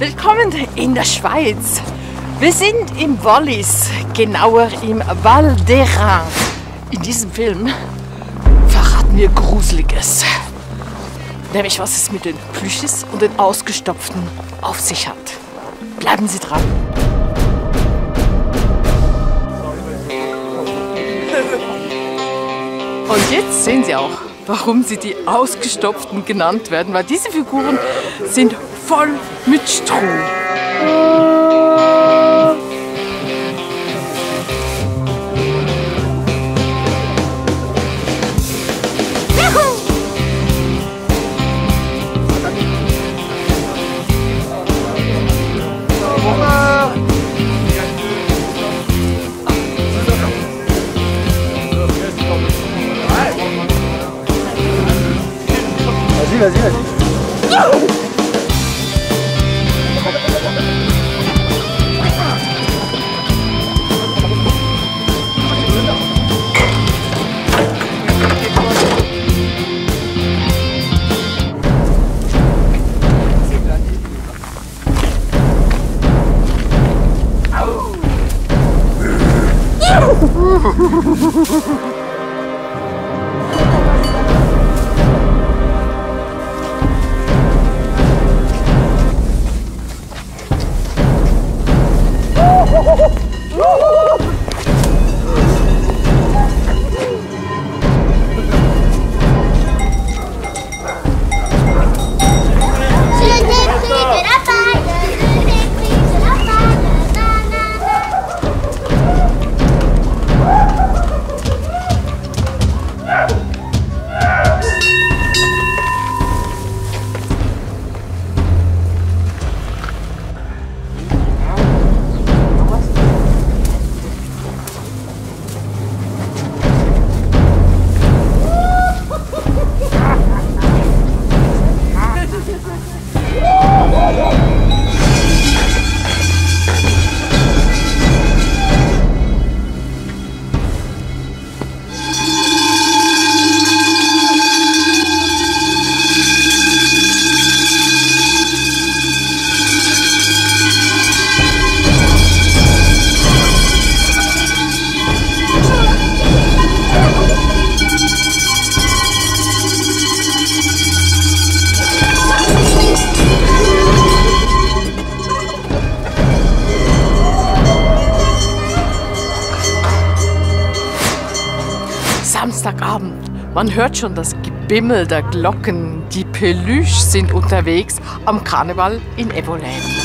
Willkommen in der Schweiz. Wir sind im Wallis, genauer im Val d'Airain. In diesem Film verraten wir Gruseliges. Nämlich, was es mit den Plüschis und den Ausgestopften auf sich hat. Bleiben Sie dran. Und jetzt sehen Sie auch, warum sie die Ausgestopften genannt werden, weil diese Figuren sind voll mit Stroh. Vas-y, vas-y. Samstagabend. Man hört schon das Gebimmel der Glocken. Die Peluches sind unterwegs am Karneval in Evolène.